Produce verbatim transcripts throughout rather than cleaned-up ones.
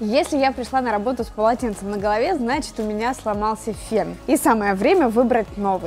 Если я пришла на работу с полотенцем на голове, значит, у меня сломался фен. И самое время выбрать новый.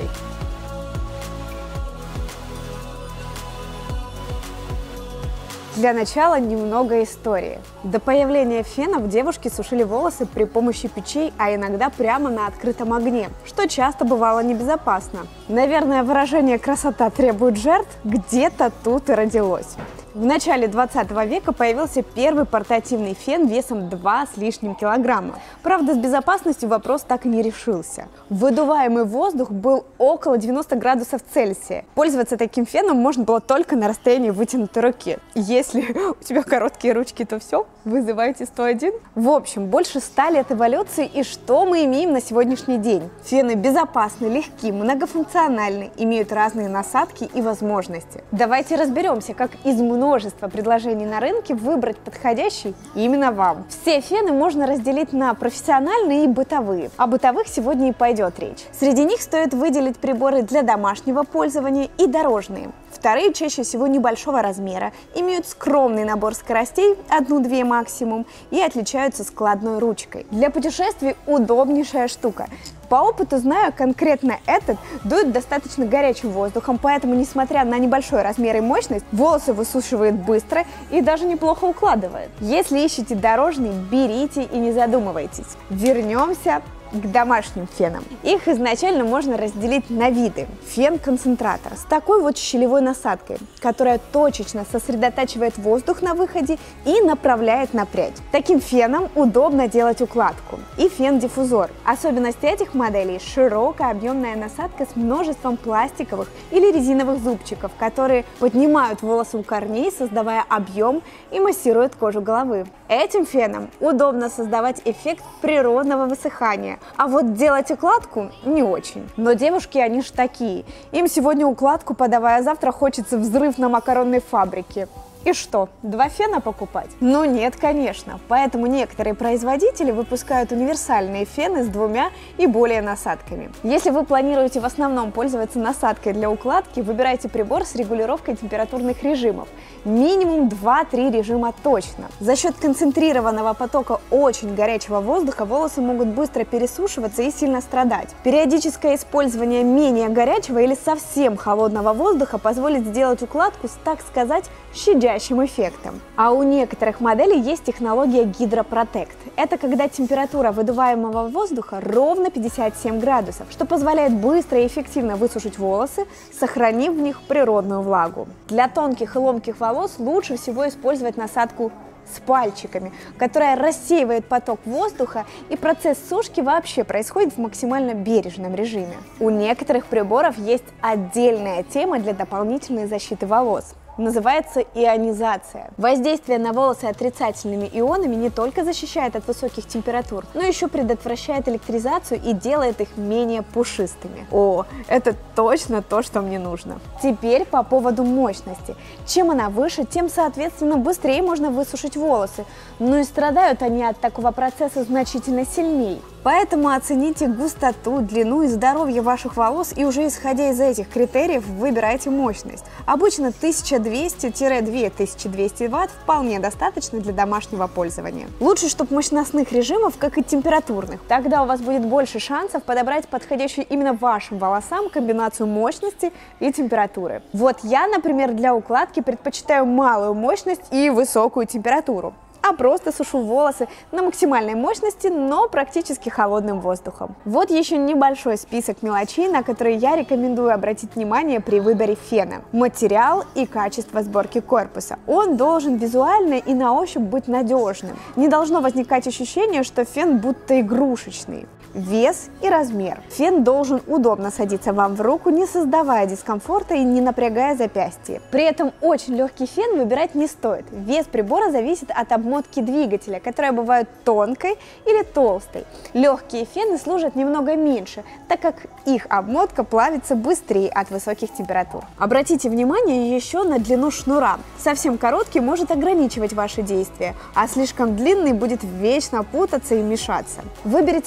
Для начала немного истории. До появления фенов девушки сушили волосы при помощи печей, а иногда прямо на открытом огне, что часто бывало небезопасно. Наверное, выражение «красота требует жертв» где-то тут и родилось. В начале двадцатого века появился первый портативный фен весом два с лишним килограмма. Правда, с безопасностью вопрос так и не решился. Выдуваемый воздух был около девяноста градусов Цельсия. Пользоваться таким феном можно было только на расстоянии вытянутой руки. Если у тебя короткие ручки, то все, вызывайте сто один. В общем, больше ста лет эволюции, и что мы имеем на сегодняшний день? Фены безопасны, легки, многофункциональны, имеют разные насадки и возможности. Давайте разберемся, как из множества множество предложений на рынке выбрать подходящий именно вам. Все фены можно разделить на профессиональные и бытовые. О бытовых сегодня и пойдет речь. Среди них стоит выделить приборы для домашнего пользования и дорожные. Вторые чаще всего небольшого размера, имеют скромный набор скоростей, одну-две максимум, и отличаются складной ручкой. Для путешествий удобнейшая штука. По опыту знаю, конкретно этот дует достаточно горячим воздухом, поэтому, несмотря на небольшой размер и мощность, волосы высушивает быстро и даже неплохо укладывает. Если ищете дорожный, берите и не задумывайтесь. Вернемся к домашним фенам. Их изначально можно разделить на виды. Фен-концентратор с такой вот щелевой насадкой, которая точечно сосредотачивает воздух на выходе и направляет на прядь. Таким феном удобно делать укладку. И фен-диффузор. Особенность этих моделей – широкая объемная насадка с множеством пластиковых или резиновых зубчиков, которые поднимают волосы у корней, создавая объем и массируют кожу головы. Этим феном удобно создавать эффект природного высыхания, а вот делать укладку не очень. Но девушки, они ж такие. Им сегодня укладку подавая, завтра хочется взрыв на макаронной фабрике. И что, два фена покупать? Ну нет, конечно. Поэтому некоторые производители выпускают универсальные фены с двумя и более насадками. Если вы планируете в основном пользоваться насадкой для укладки, выбирайте прибор с регулировкой температурных режимов. Минимум два-три режима точно. За счет концентрированного потока очень горячего воздуха волосы могут быстро пересушиваться и сильно страдать. Периодическое использование менее горячего или совсем холодного воздуха позволит сделать укладку с, так сказать, щадящим эффектом. А у некоторых моделей есть технология гидропротект. Это когда температура выдуваемого воздуха ровно пятьдесят семь градусов, что позволяет быстро и эффективно высушить волосы, сохранив в них природную влагу. Для тонких и ломких волос лучше всего использовать насадку с пальчиками, которая рассеивает поток воздуха, и процесс сушки вообще происходит в максимально бережном режиме. У некоторых приборов есть отдельная тема для дополнительной защиты волос. Называется ионизация. Воздействие на волосы отрицательными ионами не только защищает от высоких температур, но еще предотвращает электризацию и делает их менее пушистыми. О, это точно то, что мне нужно. Теперь по поводу мощности. Чем она выше, тем, соответственно, быстрее можно высушить волосы. Но и страдают они от такого процесса значительно сильнее. Поэтому оцените густоту, длину и здоровье ваших волос, и уже исходя из этих критериев выбирайте мощность. Обычно тысяча двести — две тысячи двести ватт вполне достаточно для домашнего пользования. Лучше, чтобы мощностных режимов, как и температурных. Тогда у вас будет больше шансов подобрать подходящую именно вашим волосам комбинацию мощности и температуры. Вот я, например, для укладки предпочитаю малую мощность и высокую температуру, а просто сушу волосы на максимальной мощности, но практически холодным воздухом. Вот еще небольшой список мелочей, на которые я рекомендую обратить внимание при выборе фена. Материал и качество сборки корпуса. Он должен визуально и на ощупь быть надежным. Не должно возникать ощущение, что фен будто игрушечный. Вес и размер. Фен должен удобно садиться вам в руку, не создавая дискомфорта и не напрягая запястье. При этом очень легкий фен выбирать не стоит. Вес прибора зависит от обмотки двигателя, которая бывает тонкой или толстой. Легкие фены служат немного меньше, так как их обмотка плавится быстрее от высоких температур. Обратите внимание еще на длину шнура. Совсем короткий может ограничивать ваши действия, а слишком длинный будет вечно путаться и мешаться. Выберите оптимальный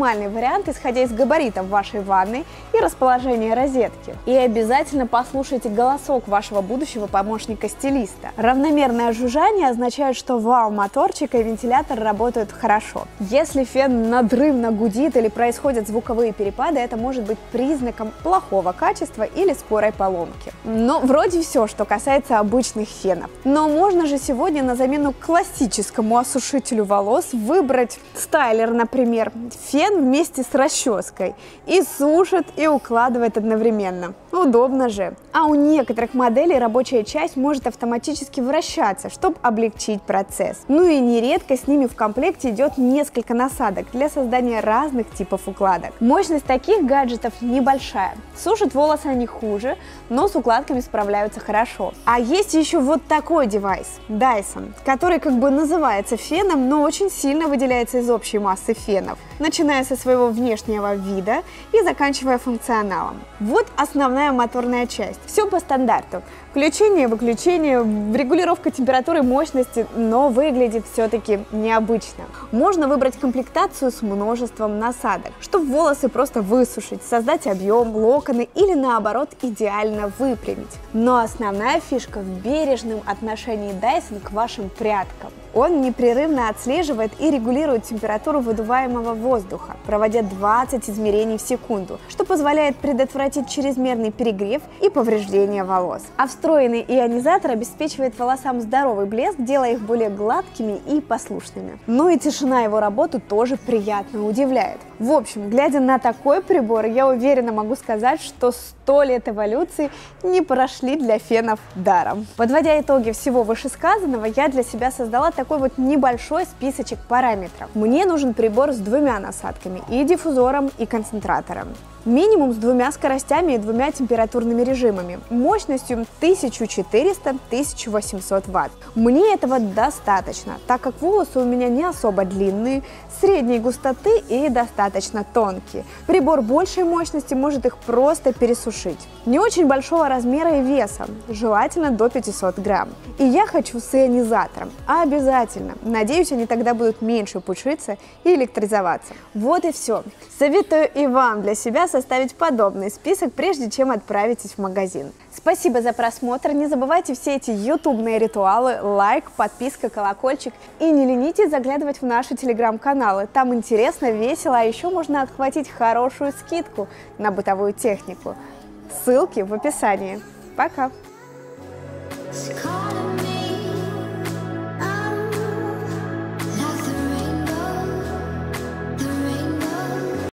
оптимальный вариант, исходя из габаритов вашей ванной и расположения розетки. И обязательно послушайте голосок вашего будущего помощника-стилиста. Равномерное жужжание означает, что вал моторчика и вентилятор работают хорошо. Если фен надрывно гудит или происходят звуковые перепады, это может быть признаком плохого качества или скорой поломки. Но вроде все, что касается обычных фенов. Но можно же сегодня на замену классическому осушителю волос выбрать стайлер, например, фен вместе с расческой, и сушит, и укладывает одновременно. Удобно же. А у некоторых моделей рабочая часть может автоматически вращаться, чтобы облегчить процесс. Ну и нередко с ними в комплекте идет несколько насадок для создания разных типов укладок. Мощность таких гаджетов небольшая. Сушат волосы они хуже, но с укладками справляются хорошо. А есть еще вот такой девайс Dyson, который как бы называется феном, но очень сильно выделяется из общей массы фенов, начиная со своего внешнего вида и заканчивая функционалом. Вот основная моторная часть. Все по стандарту. Включение, выключение, регулировка температуры, мощности, но выглядит все-таки необычно. Можно выбрать комплектацию с множеством насадок, чтобы волосы просто высушить, создать объем, локоны или наоборот идеально выпрямить. Но основная фишка в бережном отношении Dyson к вашим прядкам. Он непрерывно отслеживает и регулирует температуру выдуваемого воздуха, проводя двадцать измерений в секунду, что позволяет предотвратить чрезмерный перегрев и повреждение волос. А встроенный ионизатор обеспечивает волосам здоровый блеск, делая их более гладкими и послушными. Ну и тишина его работы тоже приятно удивляет. В общем, глядя на такой прибор, я уверенно могу сказать, что сто лет эволюции не прошли для фенов даром. Подводя итоги всего вышесказанного, я для себя создала такой такой вот небольшой списочек параметров. Мне нужен прибор с двумя насадками, и диффузором, и концентратором. Минимум с двумя скоростями и двумя температурными режимами, мощностью тысяча четыреста — тысяча восемьсот ватт. Мне этого достаточно, так как волосы у меня не особо длинные, средней густоты и достаточно тонкие. Прибор большей мощности может их просто пересушить. Не очень большого размера и веса, желательно до пятисот грамм. И я хочу с ионизатором, обязательно. Надеюсь, они тогда будут меньше пушиться и электризоваться. Вот и все. Советую и вам для себя составить подобный список, прежде чем отправитесь в магазин. Спасибо за просмотр, не забывайте все эти ютубные ритуалы, лайк, подписка, колокольчик, и не ленитесь заглядывать в наши телеграм-каналы, там интересно, весело, а еще можно отхватить хорошую скидку на бытовую технику. Ссылки в описании. Пока!